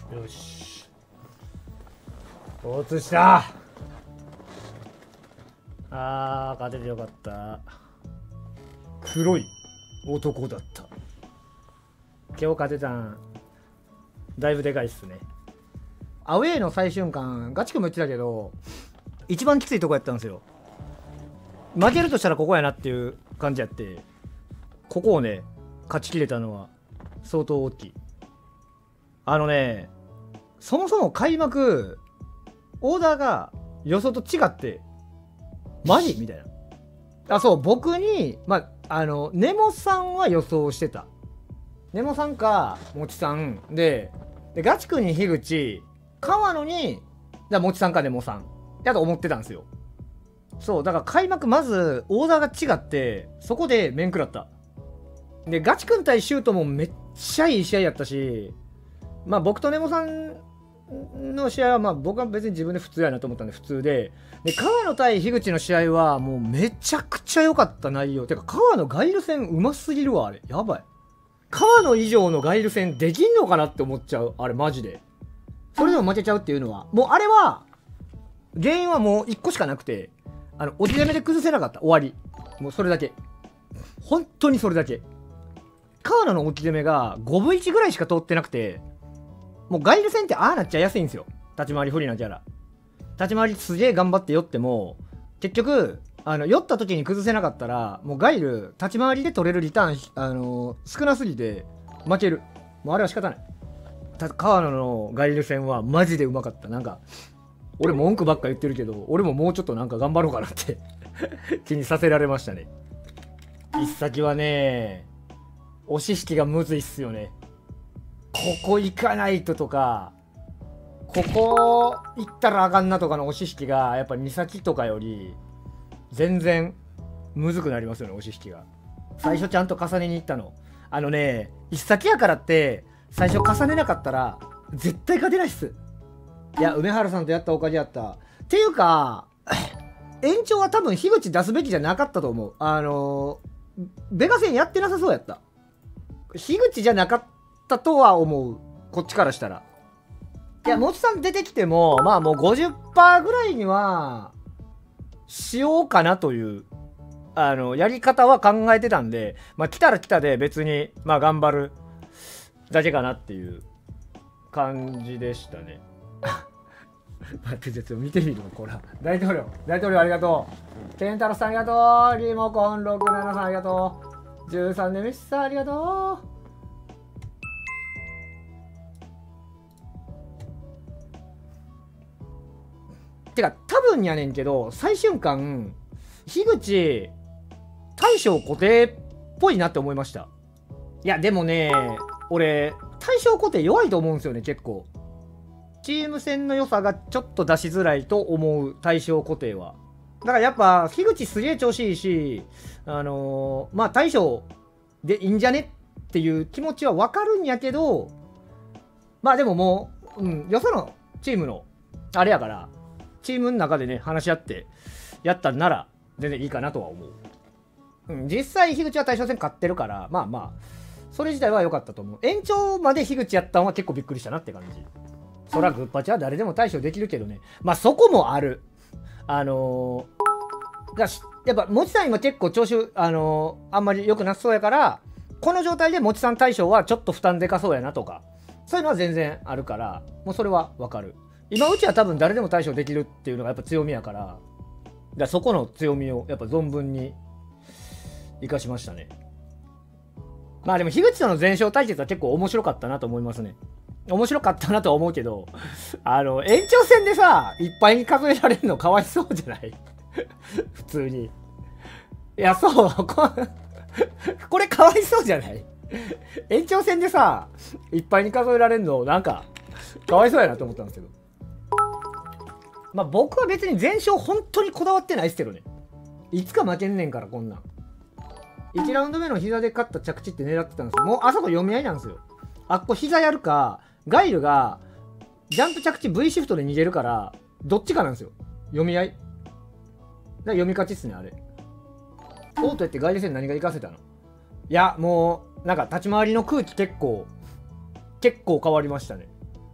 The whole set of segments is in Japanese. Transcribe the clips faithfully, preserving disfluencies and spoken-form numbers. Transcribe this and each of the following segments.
よし。突通した。あー、勝ててよかった。黒い男だった。今日勝てたん、だいぶでかいっすね。アウェーの最終巻、ガチ君も言ってたけど、一番きついとこやったんですよ。負けるとしたらここやなっていう感じやって、ここをね、勝ちきれたのは相当大きい。あのね、そもそも開幕、オーダーが予想と違って、マジみたいな。あ、そう、僕に、まあ、あの、ネモさんは予想してた。ネモさんか、もちさんで、でガチ君に樋口、川野に、だもちさんかネモさん。だと思ってたんですよ。そう、だから開幕まず、オーダーが違って、そこで面食らった。で、ガチ君対シュートもめっちゃいい試合やったし、まあ僕とネモさんの試合はまあ僕は別に自分で普通やなと思ったんで普通で、で川野対樋口の試合はもうめちゃくちゃ良かった内容。てか川野ガイル戦うますぎるわあれ。やばい。川野以上のガイル戦できんのかなって思っちゃう。あれマジで。それでも負けちゃうっていうのは、もうあれは原因はもういっこしかなくて、あの置き攻めで崩せなかった。終わり。もうそれだけ。本当にそれだけ。川野の置き攻めがごぶいちぐらいしか通ってなくて、もうガイル戦ってああなっちゃいやすいんですよ。立ち回り不利なキャラ。立ち回りすげえ頑張って寄っても、結局、あの、寄った時に崩せなかったら、もうガイル、立ち回りで取れるリターン、あのー、少なすぎて、負ける。もうあれは仕方ない。た川野のガイル戦はマジでうまかった。なんか、俺文句ばっか言ってるけど、俺ももうちょっとなんか頑張ろうかなって気にさせられましたね。一先はね、押し引きがむずいっすよね。ここ行かないととか、ここ行ったらあかんなとかの押し引きが、やっぱ二先とかより、全然、むずくなりますよね、押し引きが。最初ちゃんと重ねに行ったの。あのね、一先やからって、最初重ねなかったら、絶対勝てないっす。いや、梅原さんとやったおかげやった。っていうか、延長は多分、樋口出すべきじゃなかったと思う。あのー、ベガ戦やってなさそうやった。樋口じゃなかったとは思う。こっちからしたら。いや、もちさん出てきても、まあもう ごじゅっパーセント ぐらいには、しようかなという、あの、やり方は考えてたんで、まあ来たら来たで別に、まあ頑張るだけかなっていう感じでしたね。待って、ちょっと見てみるの、こら。大統領、大統領ありがとう。ケンタロスさんありがとう。リモコンろくななさんありがとう。じゅうさんねんメッシさんありがとう。てか多分やねんけど、最終巻樋口大将固定っぽいなって思いました。いやでもね、俺大将固定弱いと思うんですよね。結構チーム戦の良さがちょっと出しづらいと思う。大将固定はだからやっぱ樋口すげえ調子いいし、あのー、まあ大将でいいんじゃねっていう気持ちは分かるんやけど、まあでももう、うん、よそのチームのあれやから、チームの中でね話し合ってやったんなら全然いいかなとは思う。うん、実際樋口は大将戦勝ってるから、まあまあそれ自体は良かったと思う。延長まで樋口やったんは結構びっくりしたなって感じ。そらグッパチは誰でも対処できるけどね、まあそこもある。あのー、がやっぱもちさん今結構調子、あのー、あんまり良くなさそうやから、この状態でもちさん対象はちょっと負担でかそうやなとか、そういうのは全然あるから、もうそれはわかる。今うちは多分誰でも対処できるっていうのがやっぱ強みやから、だからそこの強みをやっぱ存分に生かしましたね。まあでも樋口との全勝対決は結構面白かったなと思いますね。面白かったなとは思うけど、あの延長戦でさいっぱいに数えられるのかわいそうじゃない普通に。いやそうここれかわいそうじゃない延長戦でさいっぱいに数えられるのなんかかわいそうやなと思ったんですけど、まあ僕は別に全勝本当にこだわってないですけどね。いつか負けんねんからこんなん。いちラウンド目の膝で勝った着地って狙ってたんですよ。もうあそこ読み合いなんですよ。あっこ膝やるかガイルがジャンプ着地 V シフトで逃げるからどっちかなんですよ。読み合いだから読み勝ちっすねあれ。オートやってガイル戦何が活かせたの。いやもうなんか立ち回りの空気結構結構変わりましたね。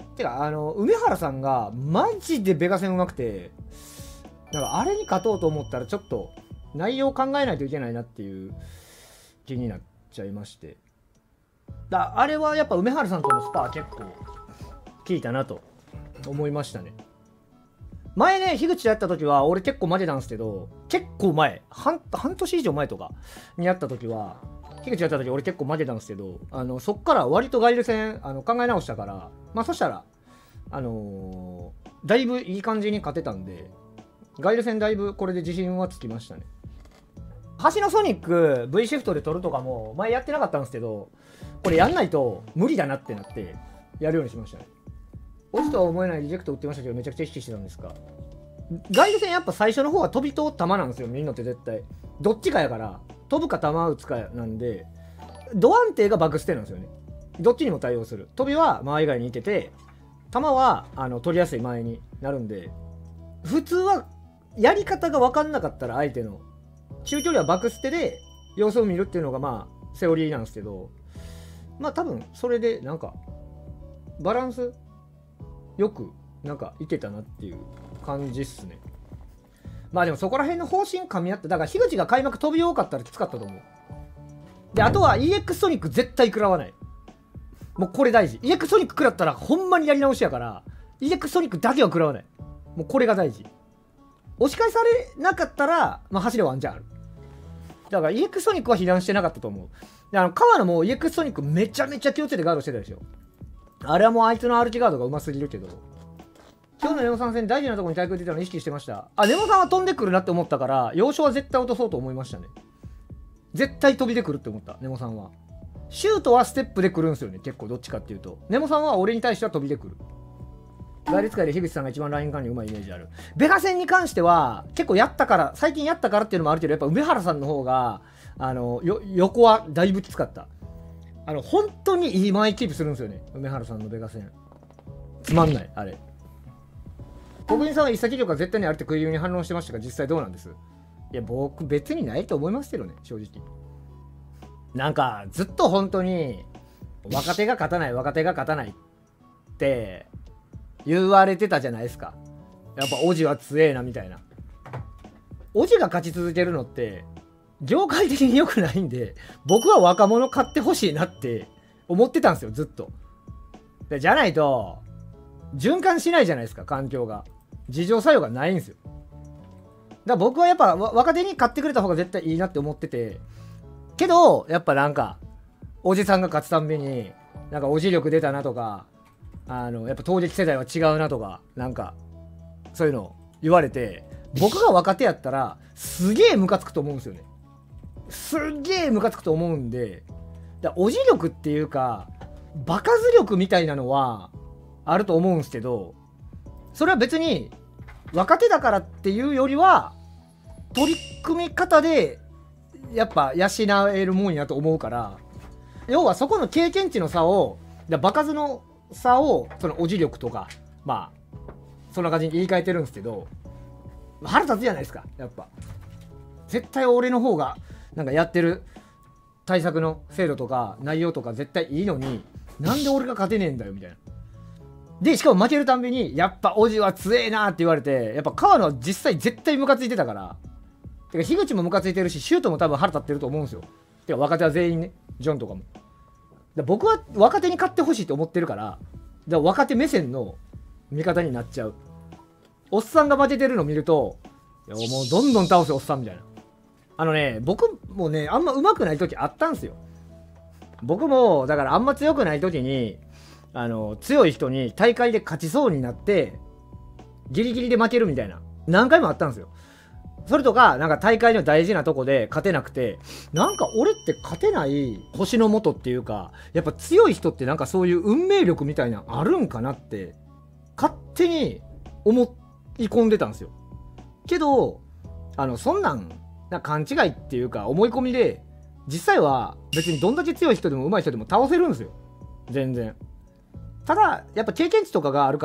てかあの梅原さんがマジでベガ戦うまくて、なんかあれに勝とうと思ったらちょっと内容考えないといけないなっていう気になっちゃいまして、だあれはやっぱ梅原さんとのスパー結構効いたなと思いましたね。前ね、樋口とやった時は俺結構負けたんですけど、結構前、半, 半年以上前とかにやった時は、樋口やった時俺結構負けたんですけど、あのそっから割とガイル戦あの考え直したから、まあそしたら、あのー、だいぶいい感じに勝てたんで、ガイル戦だいぶこれで自信はつきましたね。橋のソニック V シフトで取るとかも前やってなかったんですけど、これやんないと無理だなってなってやるようにしましたね。落ちとは思えないリジェクト打ってましたけど、めちゃくちゃ意識してたんですか。ガイル戦やっぱ最初の方は飛びと球なんですよ、みんなって絶対。どっちかやから、飛ぶか球打つかなんで、ド安定がバックステなんですよね。どっちにも対応する。飛びは前以外にいてて、球はあの取りやすい前になるんで、普通はやり方が分かんなかったら相手の、中距離はバックステで様子を見るっていうのがまあセオリーなんですけど、まあ多分それでなんかバランスよくなんかいけたなっていう感じっすね。まあでもそこら辺の方針噛み合って、だから樋口が開幕飛び多かったらきつかったと思う。であとは イーエックス ソニック絶対食らわない。もうこれ大事。 イーエックス ソニック食らったらほんまにやり直しやから、 イーエックス ソニックだけは食らわない。もうこれが大事。押し返されなかったらまあ走れワンチャンある。だから イーエックス ソニックは被弾してなかったと思う。であの川野も イーエックス ソニックめちゃめちゃ気をつけてガードしてたでしょ。あれはもうあいつの歩きガードがうますぎるけど、今日のネモさん戦大事なところに対空出たの意識してました。あ、ネモさんは飛んでくるなって思ったから、要所は絶対落とそうと思いましたね。絶対飛びでくるって思った、ネモさんは。シュートはステップで来るんですよね、結構どっちかっていうと。ネモさんは俺に対しては飛びでくる。ガイル使いで樋口さんが一番ライン管理うまいイメージある。ベガ戦に関しては、結構やったから、最近やったからっていうのもあるけど、やっぱ梅原さんの方が、あの、よ横はだいぶきつかった。あの、本当にいい間合いキープするんですよね、梅原さんのベガ戦。つまんない、あれ。国民さんは一先力が絶対にあるって食いに反論してましたが、実際どうなんです？いや、僕別にないと思いますけどね、正直。なんか、ずっと本当に、若手が勝たない、若手が勝たないって言われてたじゃないですか。やっぱ、オジは強えな、みたいな。オジが勝ち続けるのって、業界的に良くないんで、僕は若者買ってほしいなって思ってたんですよ、ずっと。でじゃないと、循環しないじゃないですか、環境が。自浄作用がないんですよ。だから僕はやっぱ若手に買ってくれた方が絶対いいなって思ってて、けど、やっぱなんか、おじさんが勝つたんびに、なんかおじ力出たなとか、あの、やっぱ当撃世代は違うなとか、なんか、そういうの言われて、僕が若手やったら、すげえムカつくと思うんですよね。すっげえムカつくと思うんで、だおじ力っていうか、場数力みたいなのはあると思うんですけど、それは別に若手だからっていうよりは、取り組み方でやっぱ養えるもんやと思うから、要はそこの経験値の差を、場数の差を、そのおじ力とか、まあ、そんな感じに言い換えてるんですけど、腹立つじゃないですか、やっぱ。絶対俺の方が、なんかやってる対策の制度とか内容とか絶対いいのに、なんで俺が勝てねえんだよみたいな。でしかも負けるたんびにやっぱオジは強えなって言われて、やっぱ川野は実際絶対ムカついてたから、てか樋口もムカついてるし、シュートも多分腹立ってると思うんですよ。てか若手は全員ね、ジョンとかも。だ僕は若手に勝ってほしいと思ってるから、だから若手目線の味方になっちゃう。おっさんが負けてるの見ると、いやもうどんどん倒せおっさんみたいな。あのね、僕もね、あんま上手くない時あったんすよ。僕も、だからあんま強くない時に、あの、強い人に大会で勝ちそうになって、ギリギリで負けるみたいな。何回もあったんですよ。それとか、なんか大会の大事なとこで勝てなくて、なんか俺って勝てない星の元っていうか、やっぱ強い人ってなんかそういう運命力みたいなのあるんかなって、勝手に思い込んでたんですよ。けど、あの、そんなん、なんか勘違いっていうか思い込みで、実際は別にどんだけ強い人でも上手い人でも倒せるんですよ、全然。ただやっぱ経験値とかがあるから、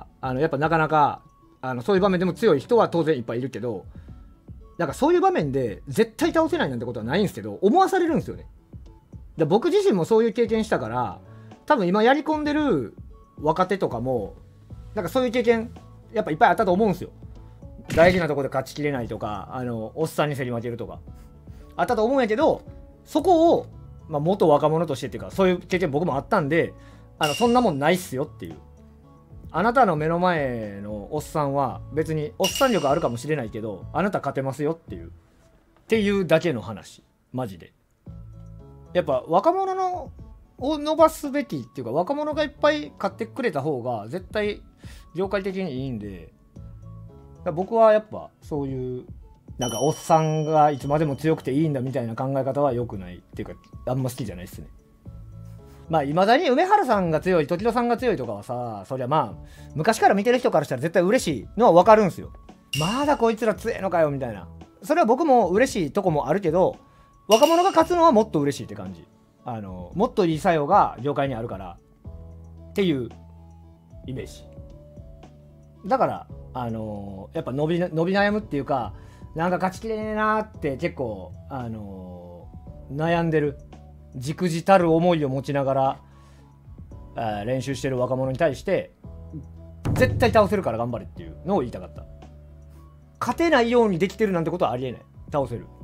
あのやっぱなかなかあのそういう場面でも強い人は当然いっぱいいるけど、なんかそういう場面で絶対倒せないなんてことはないんですけど、思わされるんですよね。で僕自身もそういう経験したから、多分今やり込んでる若手とかもなんかそういう経験やっぱいっぱいあったと思うんですよ。大事なとこで勝ちきれないとか、あのおっさんに競り負けるとかあったと思うんやけど、そこを、まあ、元若者としてっていうか、そういう経験僕もあったんで、あのそんなもんないっすよっていう。あなたの目の前のおっさんは別におっさん力あるかもしれないけど、あなた勝てますよっていうっていうだけの話。マジでやっぱ若者のを伸ばすべきっていうか、若者がいっぱい買ってくれた方が絶対業界的にいいんで、僕はやっぱそういうなんかおっさんがいつまでも強くていいんだみたいな考え方は良くないっていうか、あんま好きじゃないですね。まあいまだに梅原さんが強い、時戸さんが強いとかはさ、そりゃまあ昔から見てる人からしたら絶対嬉しいのは分かるんですよ。まだこいつら強いのかよみたいな。それは僕も嬉しいとこもあるけど、若者が勝つのはもっと嬉しいって感じ。あのもっといい作用が業界にあるからっていうイメージだから、あのやっぱ伸び伸び悩むっていうか、なんか勝ちきれねえなーって結構、あの悩んでる、じくじたる思いを持ちながら練習してる若者に対して絶対倒せるから頑張れっていうのを言いたかった。勝てないようにできてるなんてことはありえない。倒せる。